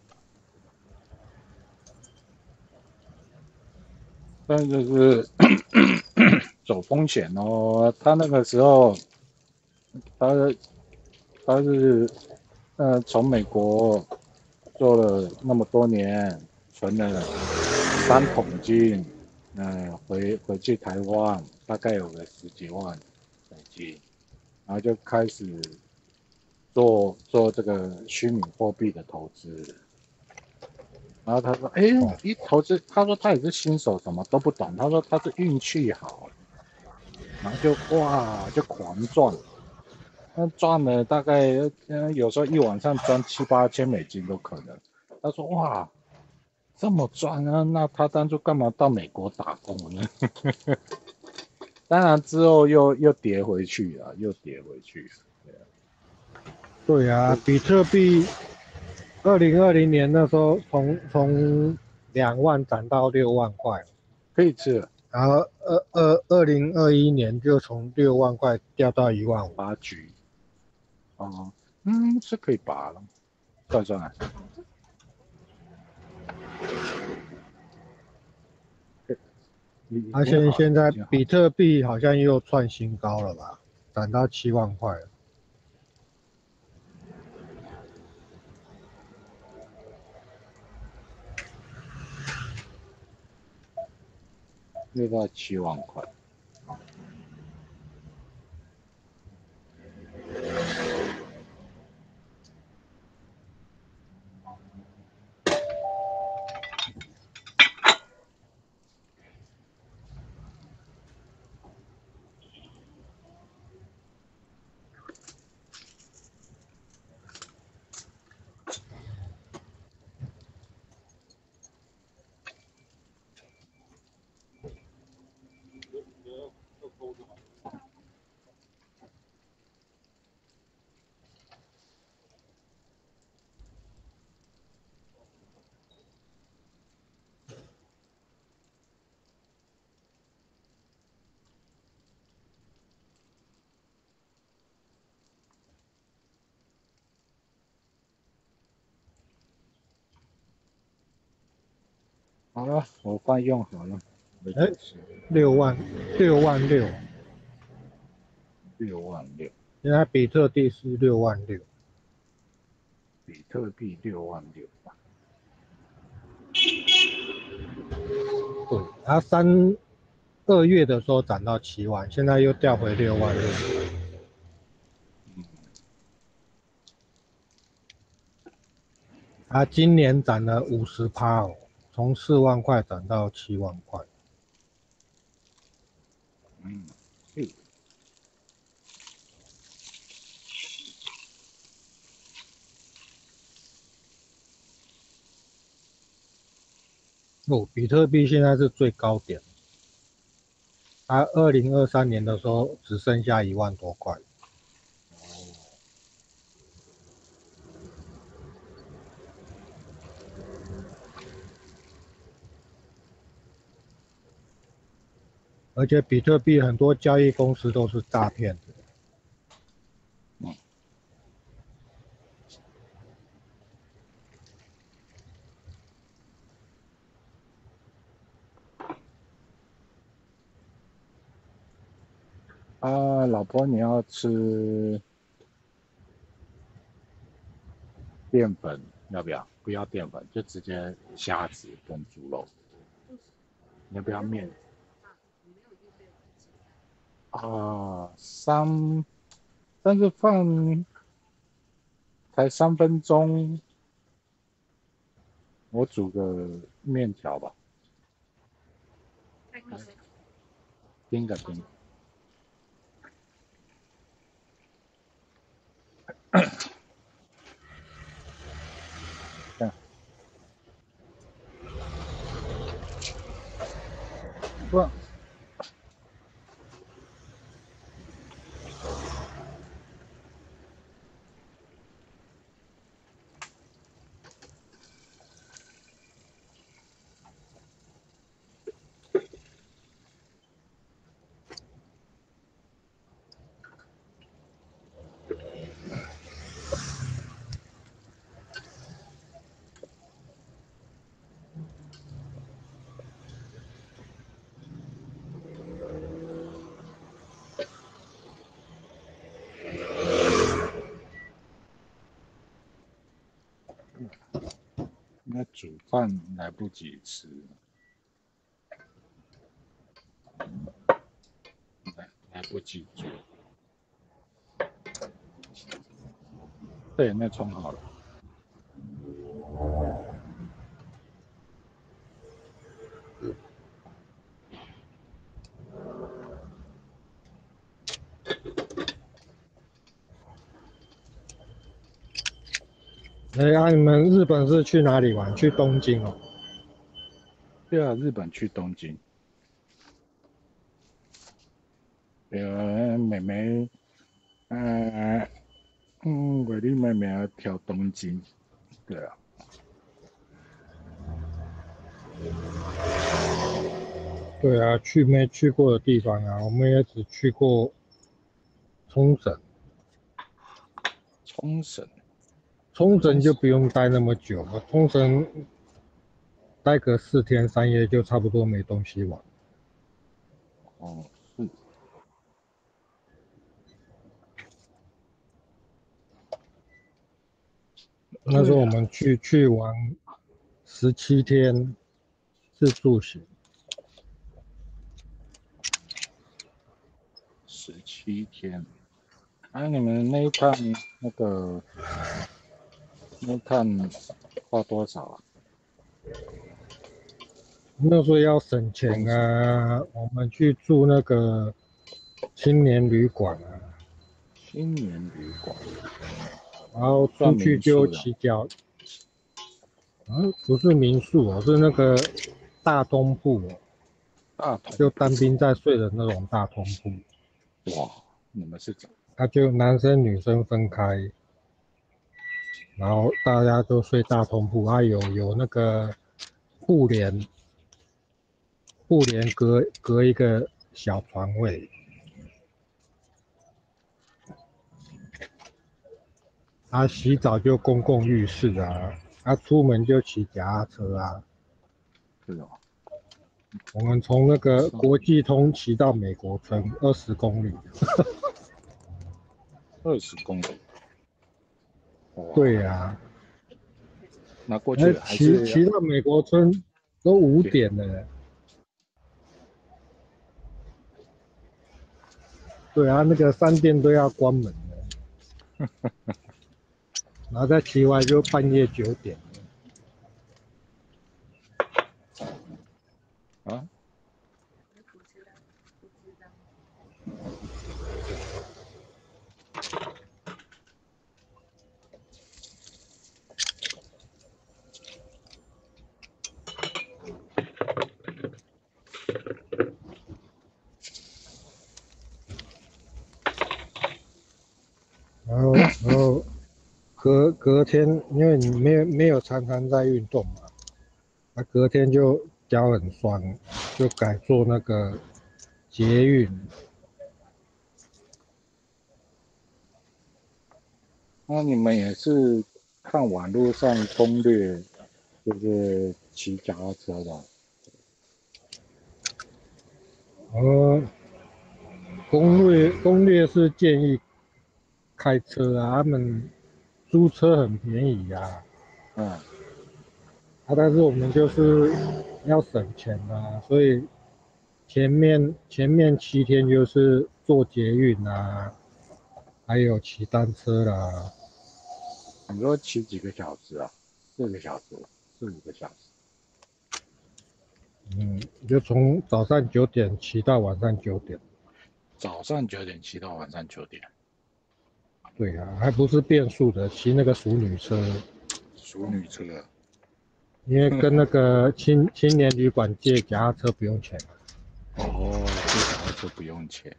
但就是走风险哦。他那个时候，他是从美国做了那么多年，存了3桶金，回去台湾大概有个10几万美金，然后就开始做这个虚拟货币的投资。然后他说，一投资，他说他也是新手，什么都不懂，他说他是运气好，然后就狂赚，那赚了大概有时候一晚上赚7、8千美金都可能。他说哇，这么赚啊，那他当初干嘛到美国打工呢？当然之后又跌回去了， 对啊，比特币2020年那时候从2万涨到6万块， 可以吃。 然后2021年就从6万块掉到1万5。 拔橘。是可以拔了，算了。 现在比特币好像又创新高了吧，涨到7万块了。 又到7万块。 好了，我饭用好了。 哎，6万6，现在比特币是6万6， 比特币6.6万。 对，它2月的时候涨到7万，现在又掉回6万6。它今年涨了50%哦，从4万块涨到7万块。 是。 哦，比特币现在是最高点，它2023年的时候只剩下1万多块。而且比特币很多交易公司都是诈骗的。 啊，老婆，你要吃淀粉要不要？不要淀粉，就直接虾子跟猪肉。你要不要面？啊，但是饭才3分钟，我煮个面条吧。叮个叮。不。那煮饭来不及吃，来不及煮。对，那冲好了。 你们日本是去哪里玩？去东京哦。 对啊，日本去东京。妹妹，我的妹妹要跳东京。对啊。 对啊，没去过的地方啊，我们也只去过冲绳。冲绳就不用待那么久了，冲绳待个4天3夜就差不多没东西玩。 哦，是。 那时候我们去玩17天自助行。 17天。你们那一趟花多少啊？ 那时候要省钱啊，我们去住那个青年旅馆啊。 青年旅馆。 然后出去就骑脚，不是民宿哦，是那个大通铺哦，就单兵在睡的那种大通铺。 哇，你们是怎么？ 他就男生女生分开，然后大家都睡大通铺，有那个布帘隔一个小床位。洗澡就公共浴室啊，出门就骑脚踏车啊。 是哦。 我们从那个国际通骑到美国村20公里。 20公里。 对呀。 那过去骑到美国村都5点了。对啊，那个商店都要关门了。然后再骑完就半夜9点。 啊？ 然后隔天，因为你没有常常在运动嘛，隔天就脚很酸，就改坐那个捷运。 那你们也是看网络上攻略，就是骑脚踏车的？ 攻略是建议开车啊，他们租车很便宜啊。但是我们就是要省钱啊，所以前面7天就是坐捷运啊，还有骑单车啦。 你说骑几个小时啊？4个小时，4、5个小时。 就从早上9点骑到晚上9点。 早上9点骑到晚上9点。 对啊，还不是变速的，骑那个淑女车。 淑女车。 因为跟那个青年旅馆借脚踏车不用钱。 哦，借脚踏车不用钱。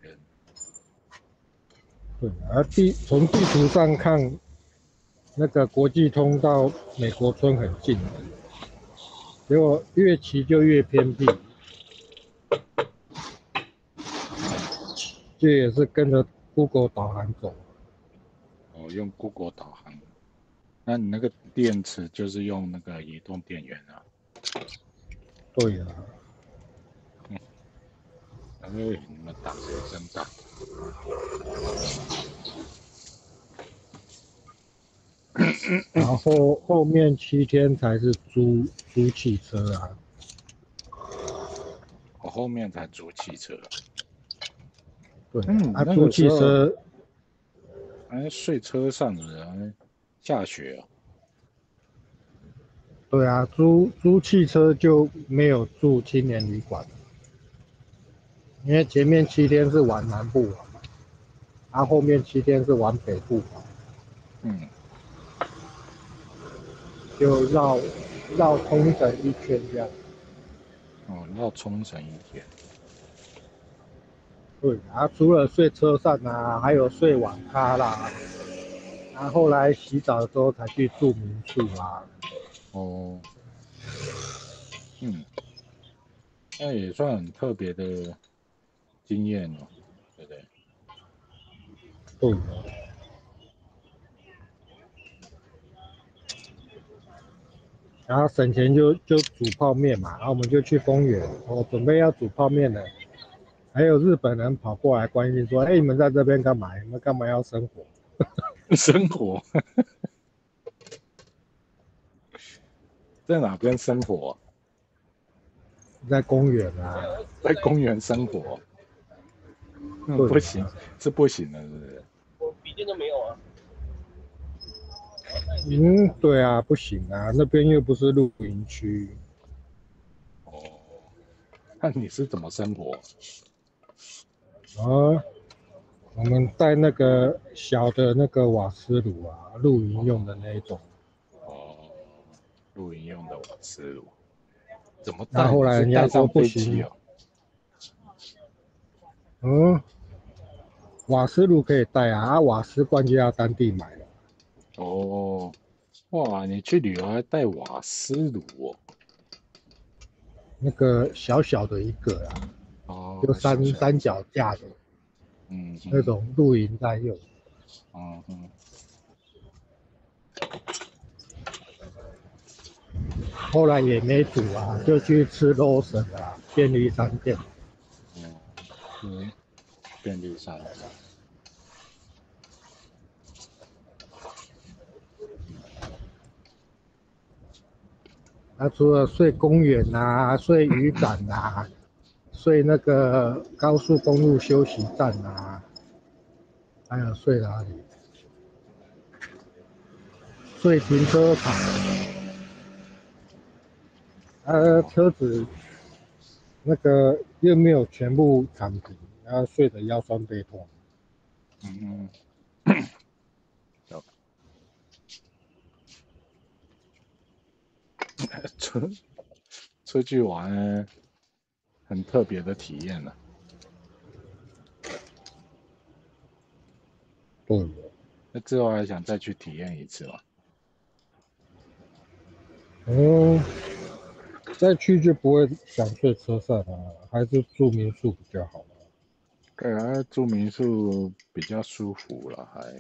对啊，从地图上看，那个国际通到美国村很近，结果越骑就越偏僻。这也是跟着 Google 导航走。 用 Google 导航。那你那个电池就是用那个移动电源啊？ 对啊。 你们胆子真大。 然后后面7天才是租汽车啊。 我后面才租汽车。 对那租汽车。 睡车上的下雪啊。 对啊，租汽车就没有住青年旅馆，因为前面7天是玩南部后面7天是玩北部就绕冲绳1圈这样。 绕冲绳1天。 对除了睡车上还有睡网咖啦，后来洗澡的时候才去住民宿啊。 那也算很特别的经验哦，对不对？ 对。然后省钱就煮泡面嘛，然后我们就去公园，准备要煮泡面了，还有日本人跑过来关心说：“你们在这边干嘛？你们干嘛要生火？” 生活。在哪边生活？ 在公园啊。 在公园生活。 不行，是不行的，是不是？ 我笔电都没有啊。 嗯，对啊，不行啊，那边又不是露营区。 哦，那你是怎么生活？ 啊，我们带那个小的那个瓦斯炉啊，露营用的那一种。 哦，露营用的瓦斯炉，怎么然带？你是后后来人家带上说不飞机行， 哦？ 嗯，瓦斯炉可以带啊，瓦斯罐就要当地买了。 哦，哇，你去旅游还带瓦斯炉哦？ 那个小小的一个啊，就哦， 三脚架的那嗯种露营在用。 嗯， 后来也没煮啊，就去吃肉省啊，便利商店。 嗯，便利商店。 除了睡公园啊，睡渔港啊，睡那个高速公路休息站啊，还有睡哪里？睡停车场。车子那个又没有全部躺平，然后睡得腰酸背痛。 嗯，出去玩很特别的体验呢。 对， 那之后还想再去体验一次吗？ 嗯，再去就不会想睡车上了，还是住民宿比较好。 对啊，住民宿比较舒服了，还。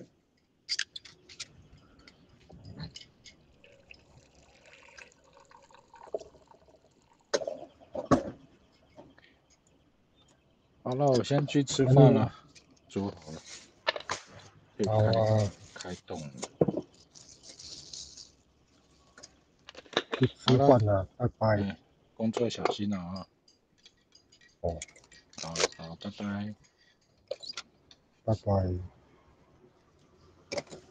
好了，我先去吃饭了，煮好了，可以好啊， 开动了。 去好了， 吃饭了，拜拜。 工作小心啊！ 哦， 好，拜拜。 拜拜。